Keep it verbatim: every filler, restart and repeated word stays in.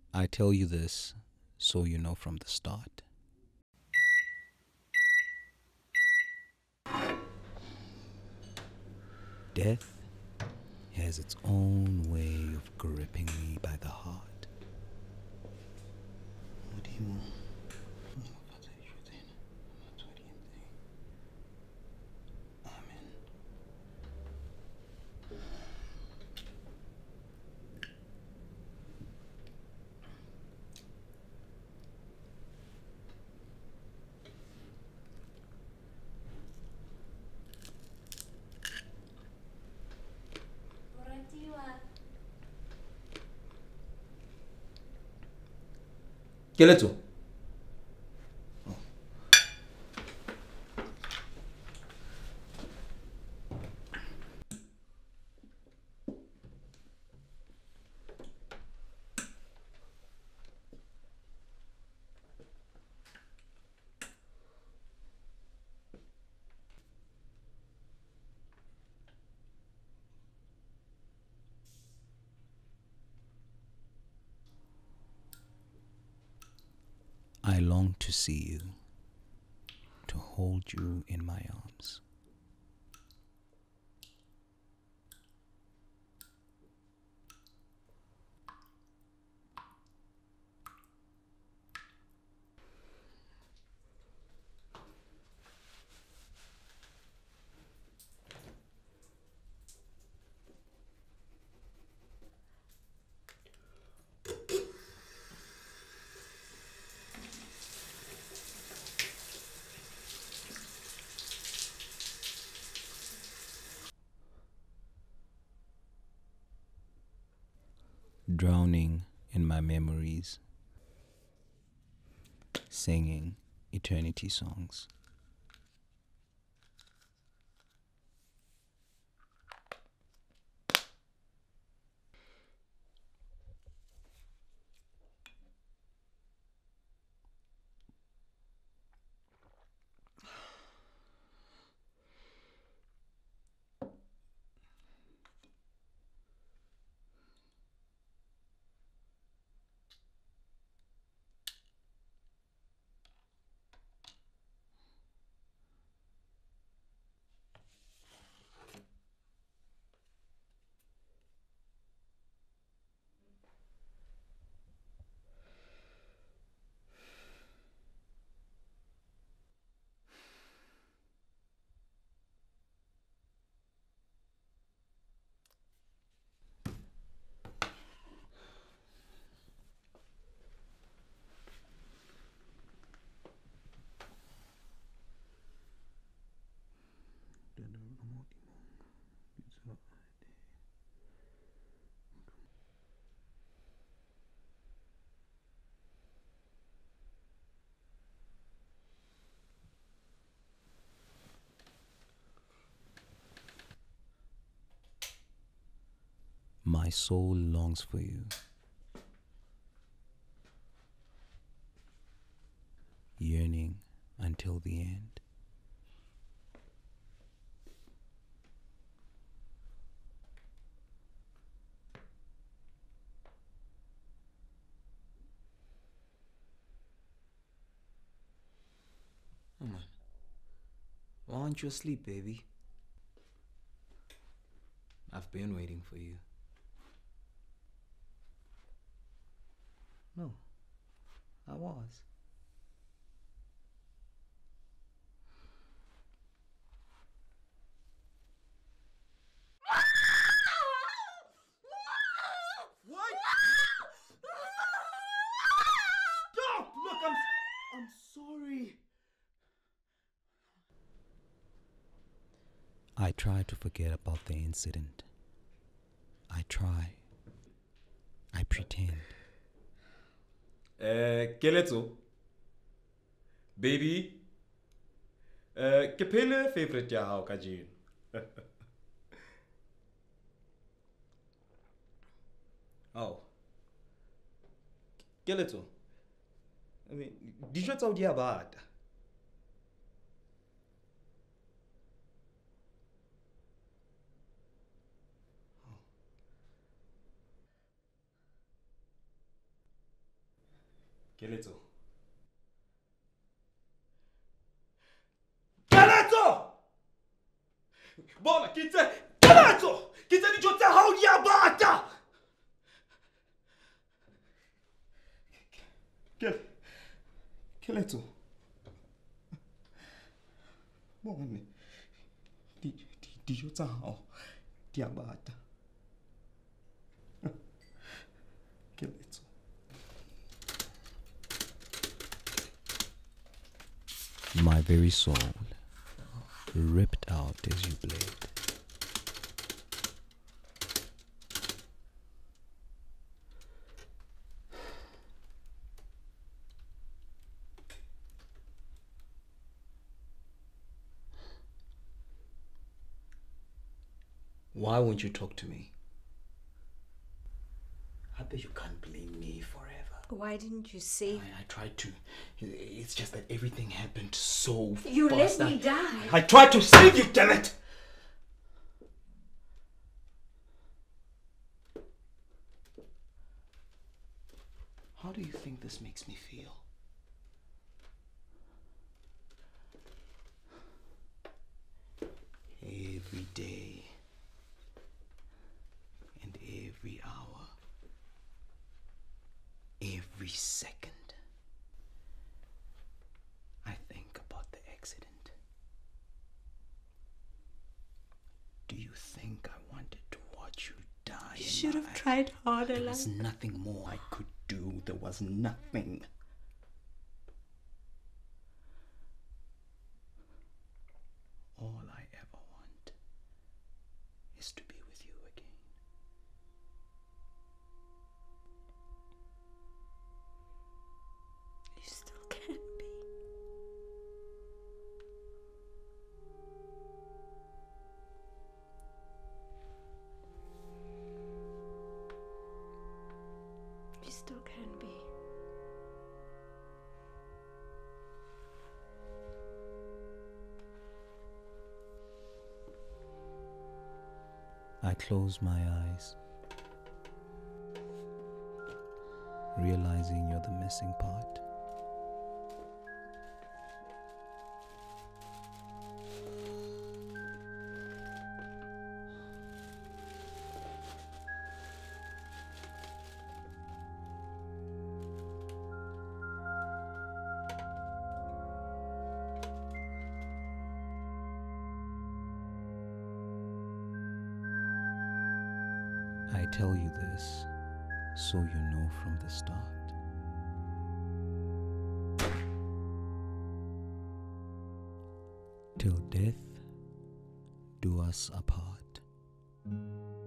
I tell you this so you know from the start. Death has its own way of gripping me by the heart. Keleto. I long to see you, to hold you in my arms. Drowning in my memories, singing eternity songs. My soul longs for you, yearning until the end. Oh man. Why aren't you asleep, baby? I've been waiting for you. No, I was. What? Stop! Look, I'm. I'm sorry. I try to forget about the incident. I try. I pretend. Uh, Keleto. Baby. Uh, Kepele favorite ya hao kajin. Oh. Keleto. I mean, did you tell dia bad? Keletso. Keletso! Bona, ke itse Keletso! Ke itse dijo tsa hao di a bata! Ke Keletso. Bone. Di di dijo tsa hao di a bata. Keletso. My very soul ripped out as you bled. Why won't you talk to me? I bet you can't blame me forever. Why didn't you save me? I, I tried to. It's just that everything happened so fast. You let me I, die. I tried to save you, damn it! How do you think this makes me feel? Every day and every hour, every second, I think about the accident. Do you think I wanted to watch you die? You should have tried harder. There was nothing more I could do. There was nothing. All I ever want is to be with you again. You still can't be. You still can be. I close my eyes, realizing you're the missing part. I tell you this so you know from the start. Till death do us apart.